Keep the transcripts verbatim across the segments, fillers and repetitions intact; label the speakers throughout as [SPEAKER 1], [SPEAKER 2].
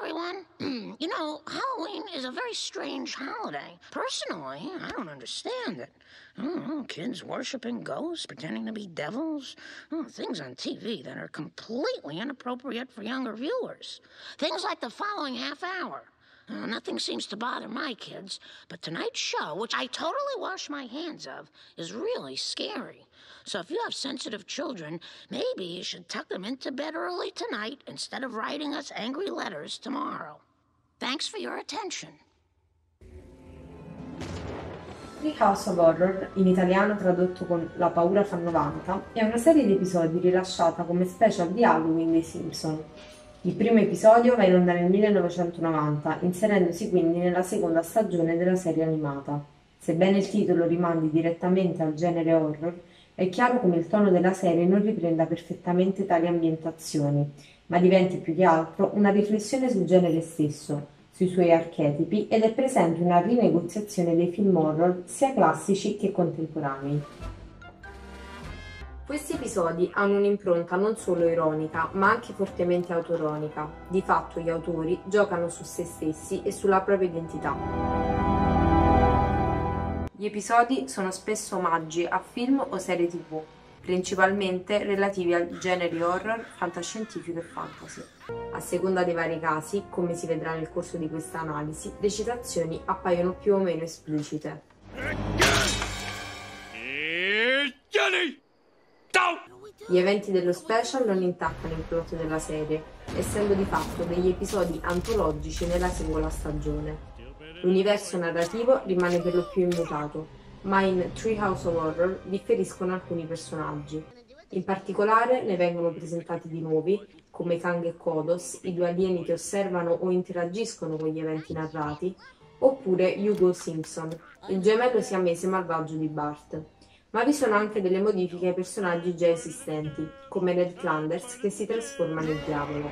[SPEAKER 1] everyone. You know, Halloween is a very strange holiday. Personally, I don't understand it. I don't know, kids worshiping ghosts, pretending to be devils. Oh, things on T V that are completely inappropriate for younger viewers. Things like the following half hour. Uh, nothing seems to bother my kids, but tonight's show, which I totally wash my hands of, is really scary. So if you have sensitive children, maybe you should tuck them into bed early tonight instead of writing us angry letters tomorrow. Thanks for your attention.
[SPEAKER 2] Three House of Horror, in italiano tradotto con La paura fa novanta, è una serie di episodi rilasciata come special di Halloween dei Simpson. Il primo episodio va in onda nel millenovecentonovanta, inserendosi quindi nella seconda stagione della serie animata. Sebbene il titolo rimandi direttamente al genere horror, è chiaro come il tono della serie non riprenda perfettamente tali ambientazioni, ma diventi più che altro una riflessione sul genere stesso, sui suoi archetipi, ed è presente una rinegoziazione dei film horror sia classici che contemporanei. Questi episodi hanno un'impronta non solo ironica, ma anche fortemente autoironica. Di fatto gli autori giocano su se stessi e sulla propria identità. Gli episodi sono spesso omaggi a film o serie tivù, principalmente relativi al genere horror, fantascientifico e fantasy. A seconda dei vari casi, come si vedrà nel corso di questa analisi, le citazioni appaiono più o meno esplicite. Gli eventi dello special non intaccano il plot della serie, essendo di fatto degli episodi antologici nella singola stagione. L'universo narrativo rimane per lo più immutato, ma in Three House of Horror differiscono alcuni personaggi. In particolare ne vengono presentati di nuovi, come Kang e Kodos, i due alieni che osservano o interagiscono con gli eventi narrati, oppure Hugo Simpson, il gemello siamese malvagio di Bart. Ma vi sono anche delle modifiche ai personaggi già esistenti, come Ned Flanders che si trasforma nel diavolo.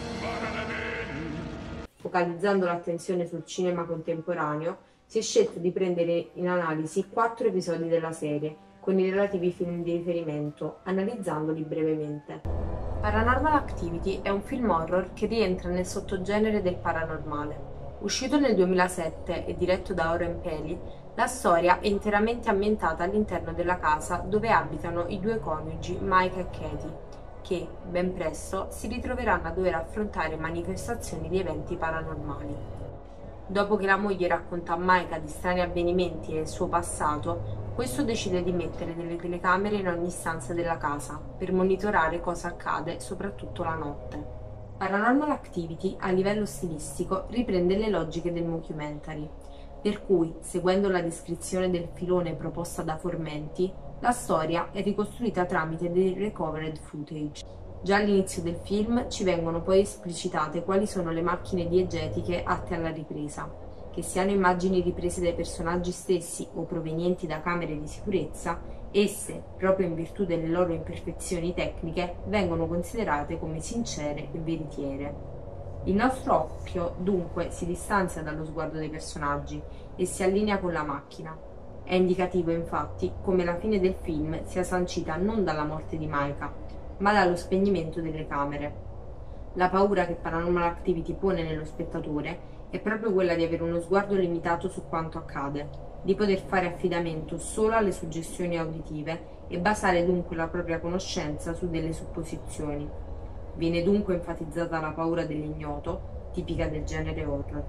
[SPEAKER 2] Focalizzando l'attenzione sul cinema contemporaneo, si è scelto di prendere in analisi quattro episodi della serie, con i relativi film di riferimento, analizzandoli brevemente. Paranormal Activity è un film horror che rientra nel sottogenere del paranormale. Uscito nel duemilasette e diretto da Oren Peli, la storia è interamente ambientata all'interno della casa dove abitano i due coniugi Mike e Katie, che, ben presto, si ritroveranno a dover affrontare manifestazioni di eventi paranormali. Dopo che la moglie racconta a Micah di strani avvenimenti e il suo passato, questo decide di mettere delle telecamere in ogni stanza della casa per monitorare cosa accade, soprattutto la notte. Paranormal Activity, a livello stilistico, riprende le logiche del mockumentary, per cui, seguendo la descrizione del filone proposta da Formenti, la storia è ricostruita tramite dei recovered footage. Già all'inizio del film ci vengono poi esplicitate quali sono le macchine diegetiche atte alla ripresa, che siano immagini riprese dai personaggi stessi o provenienti da camere di sicurezza, esse, proprio in virtù delle loro imperfezioni tecniche, vengono considerate come sincere e veritiere. Il nostro occhio dunque si distanzia dallo sguardo dei personaggi e si allinea con la macchina. È indicativo infatti come la fine del film sia sancita non dalla morte di Micah, ma dallo spegnimento delle camere. La paura che Paranormal Activity pone nello spettatore è proprio quella di avere uno sguardo limitato su quanto accade, di poter fare affidamento solo alle suggestioni auditive e basare dunque la propria conoscenza su delle supposizioni. Viene dunque enfatizzata la paura dell'ignoto, tipica del genere horror.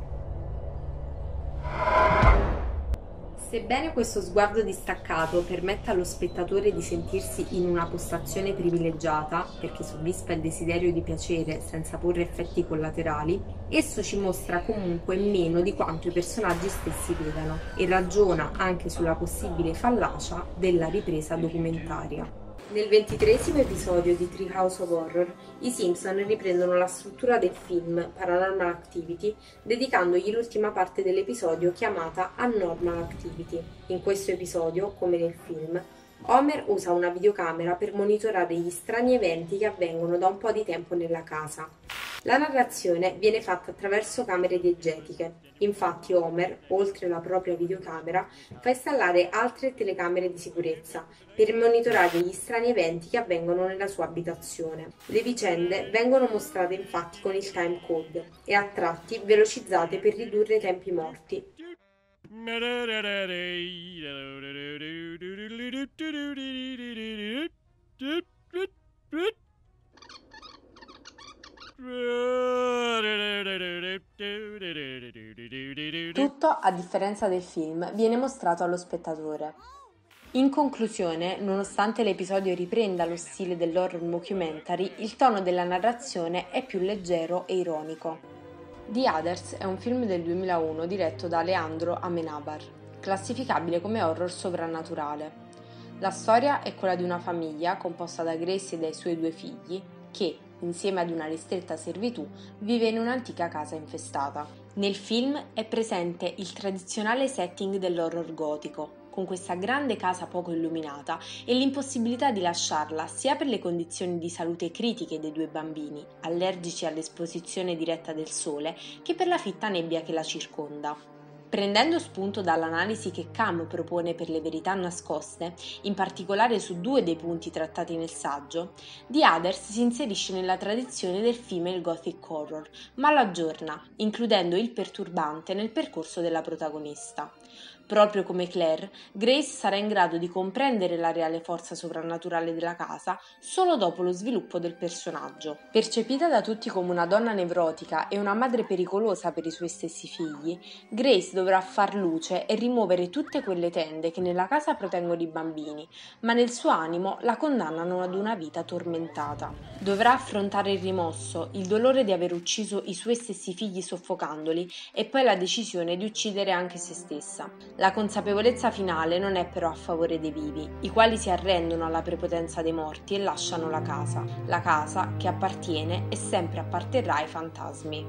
[SPEAKER 2] Sebbene questo sguardo distaccato permetta allo spettatore di sentirsi in una postazione privilegiata, perché soddisfa il desiderio di piacere senza porre effetti collaterali, esso ci mostra comunque meno di quanto i personaggi stessi vedano e ragiona anche sulla possibile fallacia della ripresa documentaria. Nel ventitreesimo episodio di Three House of Horror, i Simpson riprendono la struttura del film Paranormal Activity, dedicandogli l'ultima parte dell'episodio chiamata Abnormal Activity. In questo episodio, come nel film, Homer usa una videocamera per monitorare gli strani eventi che avvengono da un po' di tempo nella casa. La narrazione viene fatta attraverso camere diegetiche. Infatti Homer, oltre alla propria videocamera, fa installare altre telecamere di sicurezza per monitorare gli strani eventi che avvengono nella sua abitazione. Le vicende vengono mostrate infatti con il timecode e a tratti velocizzate per ridurre i tempi morti. Tutto, a differenza del film, viene mostrato allo spettatore. In conclusione, nonostante l'episodio riprenda lo stile dell'horror mockumentary, il tono della narrazione è più leggero e ironico. The Others è un film del duemilauno diretto da Alejandro Amenábar, classificabile come horror sovrannaturale. La storia è quella di una famiglia composta da Grace e dai suoi due figli che, insieme ad una ristretta servitù, vive in un'antica casa infestata. Nel film è presente il tradizionale setting dell'horror gotico, con questa grande casa poco illuminata e l'impossibilità di lasciarla sia per le condizioni di salute critiche dei due bambini, allergici all'esposizione diretta del sole, che per la fitta nebbia che la circonda. Prendendo spunto dall'analisi che Cam propone per le verità nascoste, in particolare su due dei punti trattati nel saggio, The Others si inserisce nella tradizione del female gothic horror, ma lo aggiorna, includendo il perturbante nel percorso della protagonista. Proprio come Claire, Grace sarà in grado di comprendere la reale forza sovrannaturale della casa solo dopo lo sviluppo del personaggio. Percepita da tutti come una donna nevrotica e una madre pericolosa per i suoi stessi figli, Grace dovrà far luce e rimuovere tutte quelle tende che nella casa proteggono i bambini, ma nel suo animo la condannano ad una vita tormentata. Dovrà affrontare il rimosso, il dolore di aver ucciso i suoi stessi figli soffocandoli e poi la decisione di uccidere anche se stessa. La consapevolezza finale non è però a favore dei vivi, i quali si arrendono alla prepotenza dei morti e lasciano la casa, la casa che appartiene e sempre apparterrà ai fantasmi.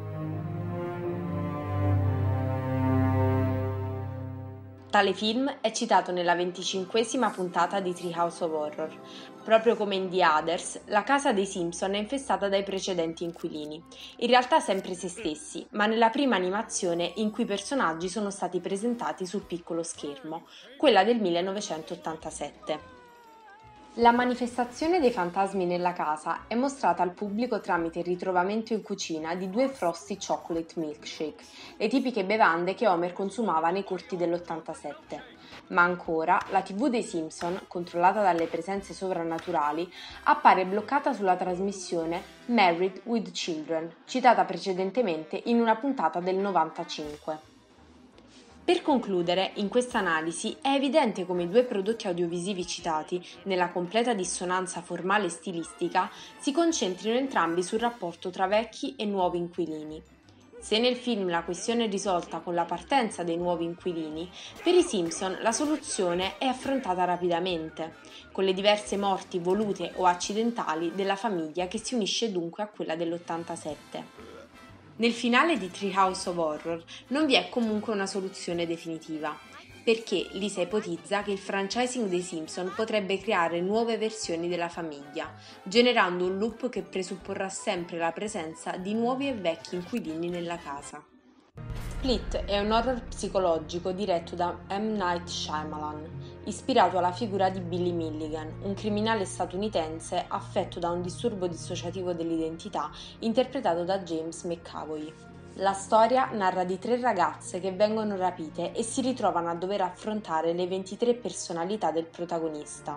[SPEAKER 2] Tale film è citato nella venticinquesima puntata di Treehouse of Horror. Proprio come in The Others, la casa dei Simpson è infestata dai precedenti inquilini, in realtà sempre se stessi, ma nella prima animazione in cui i personaggi sono stati presentati sul piccolo schermo, quella del millenovecentottantasette. La manifestazione dei fantasmi nella casa è mostrata al pubblico tramite il ritrovamento in cucina di due Frosty Chocolate Milkshake, le tipiche bevande che Homer consumava nei corti dell'ottantasette. Ma ancora, la tivù dei Simpson, controllata dalle presenze sovrannaturali, appare bloccata sulla trasmissione Married with Children, citata precedentemente in una puntata del novantacinque. Per concludere, in questa analisi è evidente come i due prodotti audiovisivi citati, nella completa dissonanza formale e stilistica, si concentrino entrambi sul rapporto tra vecchi e nuovi inquilini. Se nel film la questione è risolta con la partenza dei nuovi inquilini, per i Simpson la soluzione è affrontata rapidamente, con le diverse morti volute o accidentali della famiglia che si unisce dunque a quella dell'ottantasette. Nel finale di Treehouse of Horror non vi è comunque una soluzione definitiva, perché Lisa ipotizza che il franchising dei Simpson potrebbe creare nuove versioni della famiglia, generando un loop che presupporrà sempre la presenza di nuovi e vecchi inquilini nella casa. Split è un horror psicologico diretto da M. Night Shyamalan, ispirato alla figura di Billy Milligan, un criminale statunitense affetto da un disturbo dissociativo dell'identità interpretato da James McAvoy. La storia narra di tre ragazze che vengono rapite e si ritrovano a dover affrontare le ventitré personalità del protagonista.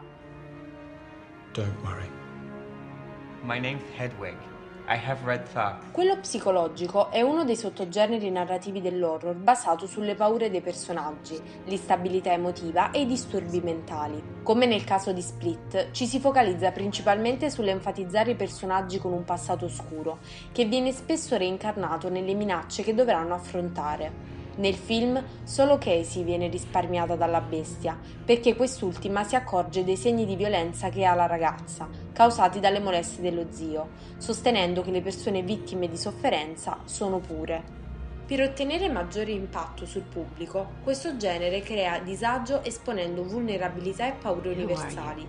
[SPEAKER 3] Don't worry. My name's Hedwig. I have red thoughts.
[SPEAKER 2] Quello psicologico è uno dei sottogeneri narrativi dell'horror basato sulle paure dei personaggi, l'instabilità emotiva e i disturbi mentali. Come nel caso di Split, ci si focalizza principalmente sull'enfatizzare i personaggi con un passato oscuro, che viene spesso reincarnato nelle minacce che dovranno affrontare. Nel film solo Casey viene risparmiata dalla bestia, perché quest'ultima si accorge dei segni di violenza che ha la ragazza, causati dalle molestie dello zio, sostenendo che le persone vittime di sofferenza sono pure. Per ottenere maggiore impatto sul pubblico, questo genere crea disagio esponendo vulnerabilità e paure universali.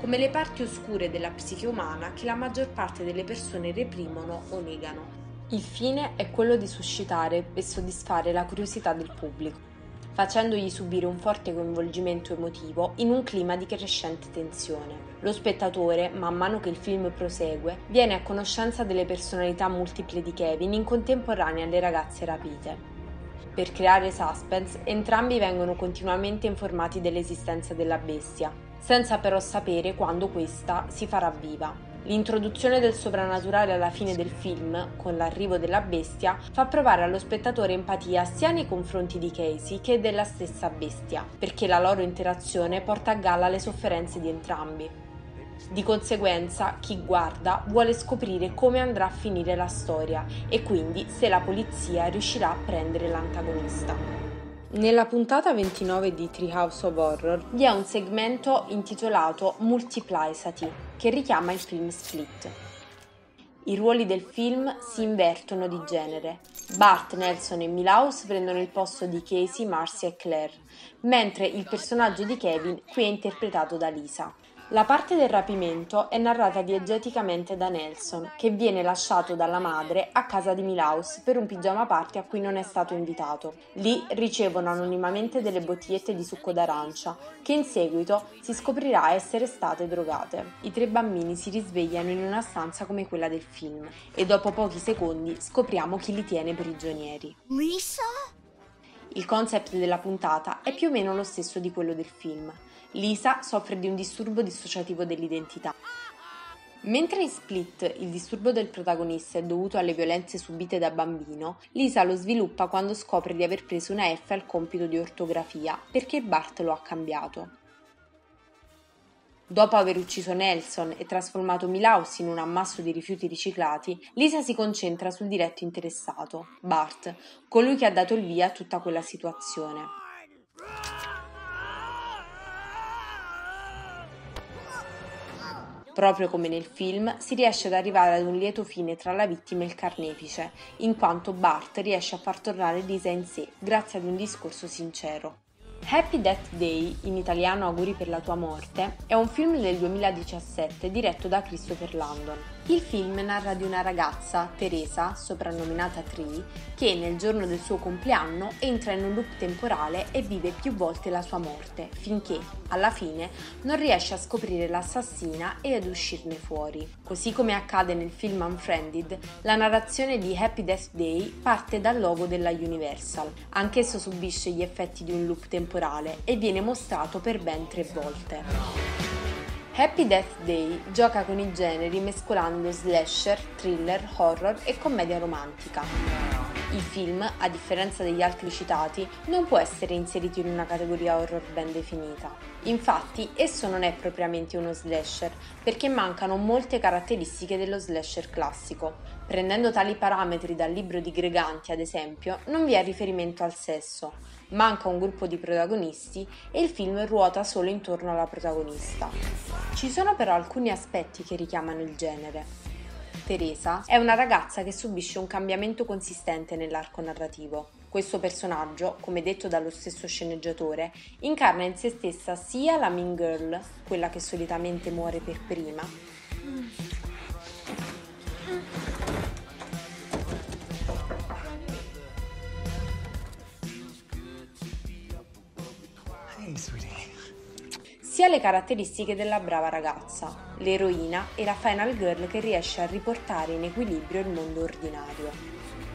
[SPEAKER 2] come le parti oscure della psiche umana che la maggior parte delle persone reprimono o negano. Il fine è quello di suscitare e soddisfare la curiosità del pubblico, facendogli subire un forte coinvolgimento emotivo in un clima di crescente tensione. Lo spettatore, man mano che il film prosegue, viene a conoscenza delle personalità multiple di Kevin in contemporanea alle ragazze rapite. Per creare suspense, entrambi vengono continuamente informati dell'esistenza della bestia, senza però sapere quando questa si farà viva. L'introduzione del soprannaturale alla fine del film, con l'arrivo della bestia, fa provare allo spettatore empatia sia nei confronti di Casey che della stessa bestia, perché la loro interazione porta a galla le sofferenze di entrambi. Di conseguenza, chi guarda vuole scoprire come andrà a finire la storia e quindi se la polizia riuscirà a prendere l'antagonista. Nella puntata ventinove di Treehouse of Horror vi è un segmento intitolato Multiplicity che richiama il film Split. I ruoli del film si invertono di genere. Bart, Nelson e Milhouse prendono il posto di Casey, Marcy e Claire, mentre il personaggio di Kevin qui è interpretato da Lisa. La parte del rapimento è narrata diegeticamente da Nelson, che viene lasciato dalla madre a casa di Milhouse per un pigiama party a cui non è stato invitato. Lì ricevono anonimamente delle bottigliette di succo d'arancia, che in seguito si scoprirà essere state drogate. I tre bambini si risvegliano in una stanza come quella del film e dopo pochi secondi scopriamo chi li tiene prigionieri.
[SPEAKER 4] Lisa?
[SPEAKER 2] Il concept della puntata è più o meno lo stesso di quello del film. Lisa soffre di un disturbo dissociativo dell'identità. Mentre in Split il disturbo del protagonista è dovuto alle violenze subite da bambino, Lisa lo sviluppa quando scopre di aver preso una F al compito di ortografia perché Bart lo ha cambiato. Dopo aver ucciso Nelson e trasformato Milhouse in un ammasso di rifiuti riciclati, Lisa si concentra sul diretto interessato, Bart, colui che ha dato il via a tutta quella situazione. Proprio come nel film, si riesce ad arrivare ad un lieto fine tra la vittima e il carnefice, in quanto Bart riesce a far tornare Lisa in sé grazie ad un discorso sincero. Happy Death Day, in italiano Auguri per la tua morte, è un film del duemiladiciassette diretto da Christopher Landon. Il film narra di una ragazza, Teresa, soprannominata Tree, che nel giorno del suo compleanno entra in un loop temporale e vive più volte la sua morte, finché, alla fine, non riesce a scoprire l'assassina e ad uscirne fuori. Così come accade nel film Unfriended, la narrazione di Happy Death Day parte dal logo della Universal. Anch'esso subisce gli effetti di un loop temporale e viene mostrato per ben tre volte. Happy Death Day gioca con i generi mescolando slasher, thriller, horror e commedia romantica. Il film, a differenza degli altri citati, non può essere inserito in una categoria horror ben definita. Infatti, esso non è propriamente uno slasher, perché mancano molte caratteristiche dello slasher classico. Prendendo tali parametri dal libro di Greganti, ad esempio, non vi è riferimento al sesso, manca un gruppo di protagonisti e il film ruota solo intorno alla protagonista. Ci sono però alcuni aspetti che richiamano il genere. Teresa è una ragazza che subisce un cambiamento consistente nell'arco narrativo. Questo personaggio, come detto dallo stesso sceneggiatore, incarna in se stessa sia la mean girl, quella che solitamente muore per prima,
[SPEAKER 3] Hey, sweetie.
[SPEAKER 2] sia le caratteristiche della brava ragazza, l'eroina e la final girl che riesce a riportare in equilibrio il mondo ordinario.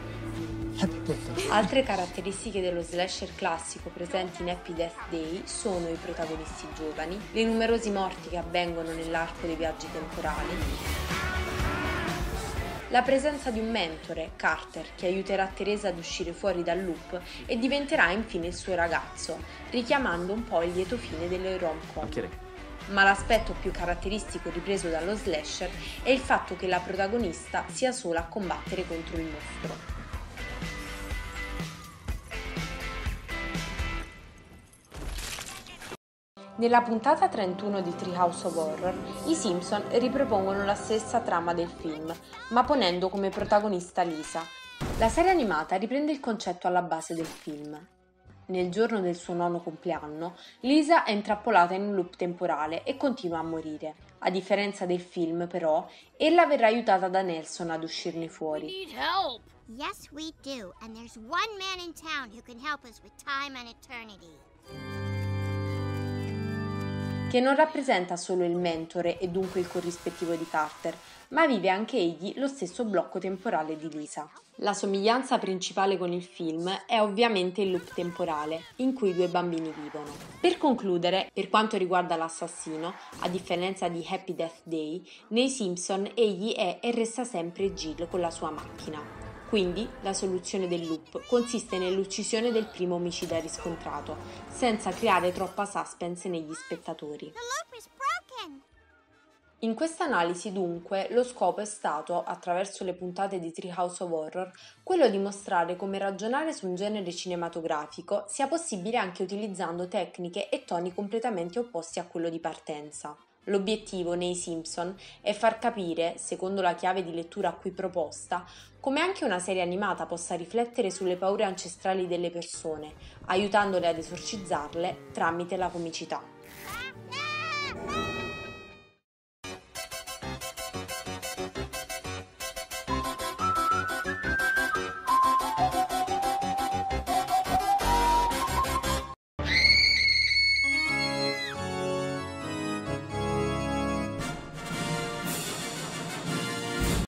[SPEAKER 2] Altre caratteristiche dello slasher classico presenti in Happy Death Day sono i protagonisti giovani, le numerosi morti che avvengono nell'arco dei viaggi temporali, la presenza di un mentore, Carter, che aiuterà Teresa ad uscire fuori dal loop e diventerà infine il suo ragazzo, richiamando un po' il lieto fine delle rom-com. Ma l'aspetto più caratteristico ripreso dallo slasher è il fatto che la protagonista sia sola a combattere contro il mostro. Nella puntata trentuno di Treehouse of Horror, i Simpson ripropongono la stessa trama del film, ma ponendo come protagonista Lisa. La serie animata riprende il concetto alla base del film. Nel giorno del suo nono compleanno, Lisa è intrappolata in un loop temporale e continua a morire. A differenza del film, però, ella verrà aiutata da Nelson ad uscirne fuori.
[SPEAKER 4] We need help. Yes, we do. And there's one man in town who can help us with time and eternity.
[SPEAKER 2] Che non rappresenta solo il mentore e dunque il corrispettivo di Carter, ma vive anche egli lo stesso blocco temporale di Lisa. La somiglianza principale con il film è ovviamente il loop temporale, in cui i due bambini vivono. Per concludere, per quanto riguarda l'assassino, a differenza di Happy Death Day, nei Simpson egli è e resta sempre Jill con la sua macchina. Quindi la soluzione del loop consiste nell'uccisione del primo omicida riscontrato, senza creare troppa suspense negli spettatori. In questa analisi, dunque, lo scopo è stato, attraverso le puntate di Treehouse of Horror, quello di mostrare come ragionare su un genere cinematografico sia possibile anche utilizzando tecniche e toni completamente opposti a quello di partenza. L'obiettivo nei Simpson è far capire, secondo la chiave di lettura qui proposta, come anche una serie animata possa riflettere sulle paure ancestrali delle persone, aiutandole ad esorcizzarle tramite la comicità.